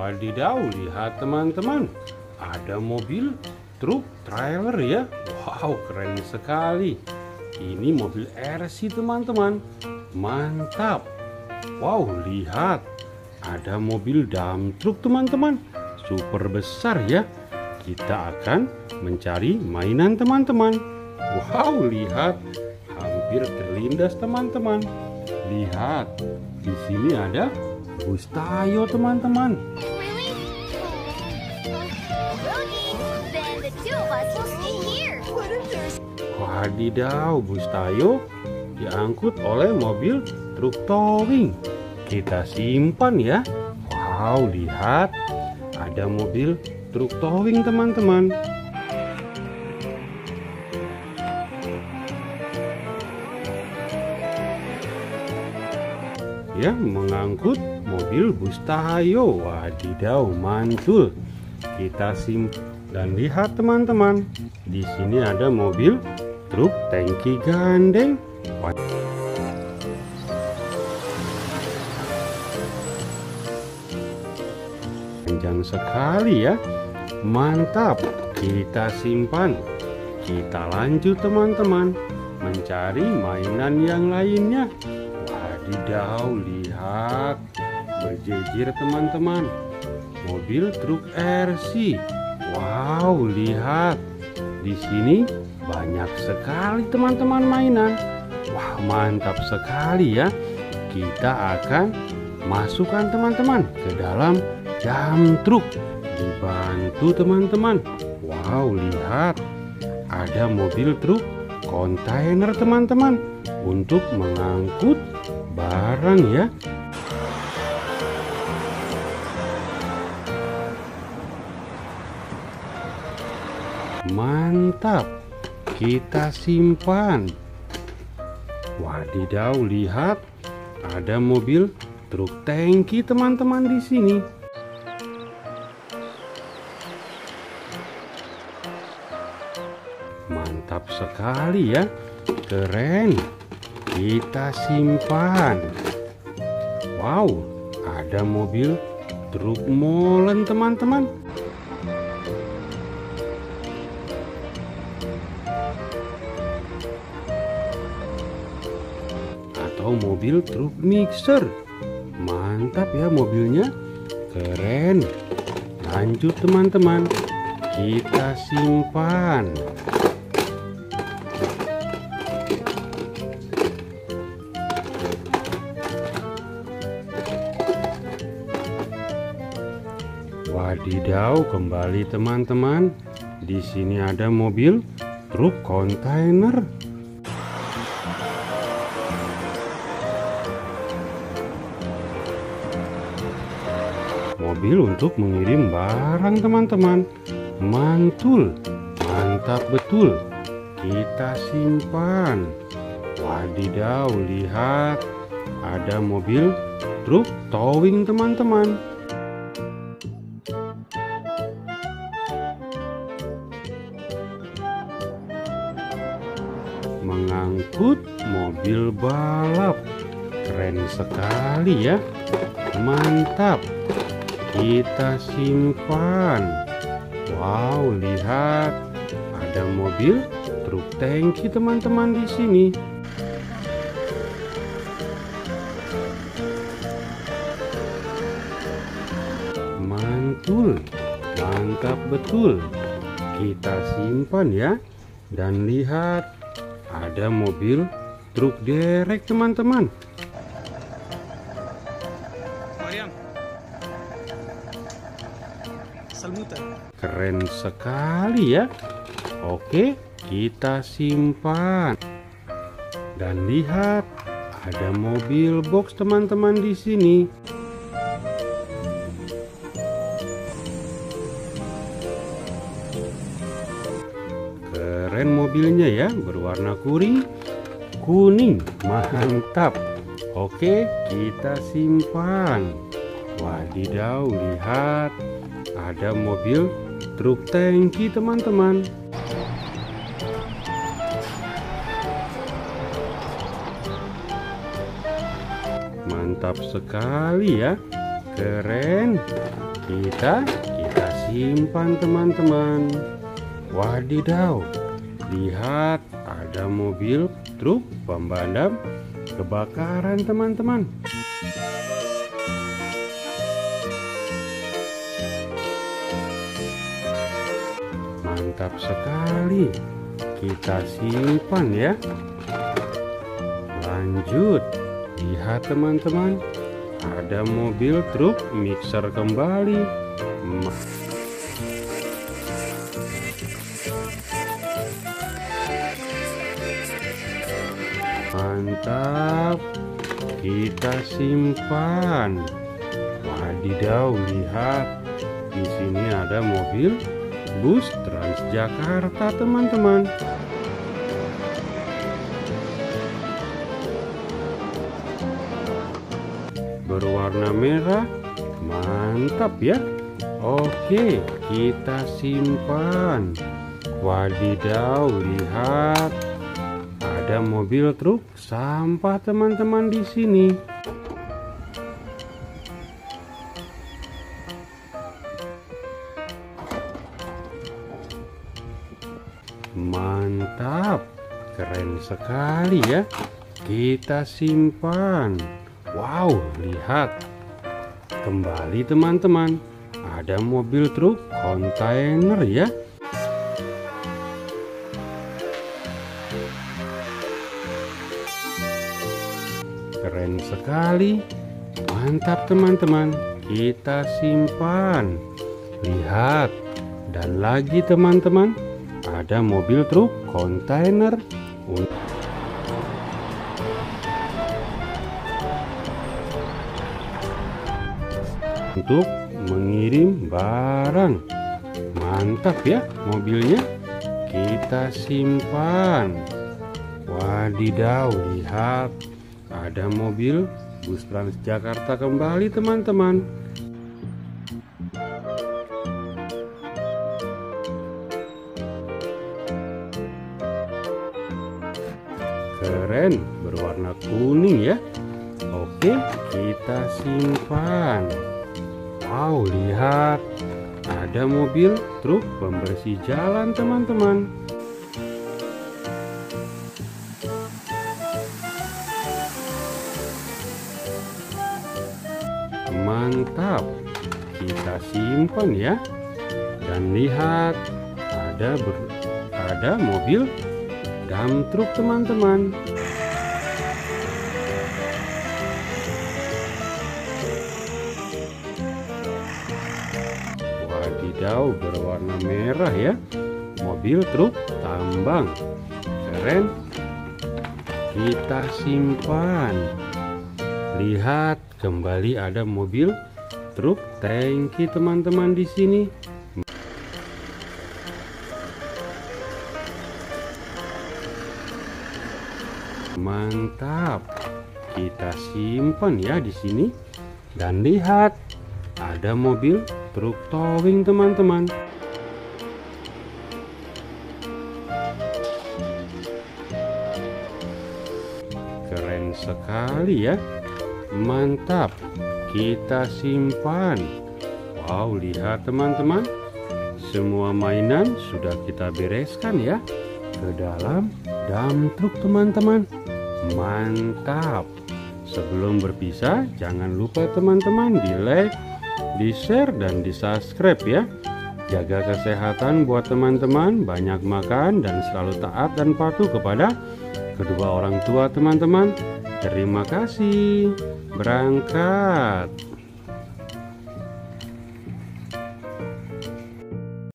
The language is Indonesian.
Wadidaw, lihat teman-teman, ada mobil truk trailer ya. Wow, keren sekali. Ini mobil RC teman-teman, mantap. Wow, lihat, ada mobil dump truk teman-teman, super besar ya. Kita akan mencari mainan teman-teman. Wow, lihat, hampir terlindas teman-teman. Lihat, di sini ada bus Tayo teman-teman. Wadidaw, bus Tayo diangkut oleh mobil truk towing. Kita simpan ya. Wow, lihat, ada mobil truk towing teman-teman. Ya, mengangkut mobil bus Tayo. Wadidaw, mantul. Kita simpan dan lihat teman-teman, di sini ada mobil truk tangki gandeng. Panjang sekali ya, mantap. Kita simpan. Kita lanjut teman-teman, mencari mainan yang lainnya. Wadidaw, lihat, berjejer teman-teman, mobil truk RC. Wow, lihat, di sini banyak sekali teman-teman mainan. Wah, mantap sekali ya. Kita akan masukkan teman-teman ke dalam dump truk. Dibantu teman-teman. Wow, lihat, ada mobil truk kontainer teman-teman untuk mengangkut barang ya. Mantap, kita simpan. Wadidaw, lihat, ada mobil truk tangki teman-teman di sini. Mantap sekali ya, keren. Kita simpan. Wow, ada mobil truk molen teman-teman. Atau mobil truk mixer. Mantap ya mobilnya, keren. Lanjut teman-teman, kita simpan. Wadidaw, kembali teman-teman. Di sini ada mobil truk kontainer. Mobil untuk mengirim barang teman-teman. Mantul, mantap betul. Kita simpan. Wadidaw, lihat, ada mobil truk towing teman-teman. Mengangkut mobil balap. Keren sekali ya, mantap. Kita simpan. Wow, lihat, ada mobil truk tangki teman-teman di sini. Mantul, mantap betul. Kita simpan ya. Dan lihat, ada mobil truk derek teman-teman. Keren sekali ya. Oke, kita simpan. Dan lihat, ada mobil box teman-teman di sini. Keren mobilnya ya, berwarna kuning. Mantap. Oke, kita simpan. Wadidaw, lihat, ada mobil truk tangki teman-teman. Mantap sekali ya, keren. kita simpan teman-teman. Wadidaw, lihat ada mobil truk pemadam kebakaran teman-teman. Mantap sekali, kita simpan ya. Lanjut, lihat teman-teman, ada mobil truk mixer kembali. Mantap, kita simpan. Wadidaw, lihat, di sini ada mobil bus Transjakarta teman-teman. Berwarna merah, mantap ya. Oke, kita simpan. Wadidaw, lihat, ada mobil truk sampah teman-teman di sini. Mantap, keren sekali ya. Kita simpan. Wow, lihat, kembali teman-teman, ada mobil truk kontainer ya. Keren sekali. Mantap teman-teman, kita simpan. Lihat, dan lagi teman-teman, ada mobil truk kontainer untuk mengirim barang. Mantap ya mobilnya, kita simpan. Wadidaw, lihat, ada mobil bus Transjakarta kembali teman-teman. Keren, berwarna kuning ya. Oke, kita simpan. Wow, lihat, ada mobil truk pembersih jalan teman-teman. Mantap, kita simpan ya. Dan lihat, ada mobil dump truk teman-teman. Wadidaw, berwarna merah ya. Mobil truk tambang. Keren. Kita simpan. Lihat, kembali ada mobil truk tangki teman-teman di sini. Mantap, kita simpan ya di sini. Dan lihat, ada mobil truk towing teman-teman. Keren sekali ya. Mantap, kita simpan. Wow, lihat teman-teman, semua mainan sudah kita bereskan ya ke dalam dump truk teman-teman. Mantap. Sebelum berpisah, jangan lupa teman-teman di like, di share, dan di subscribe ya. Jaga kesehatan buat teman-teman, banyak makan, dan selalu taat dan patuh kepada kedua orang tua teman-teman. Terima kasih. Berangkat.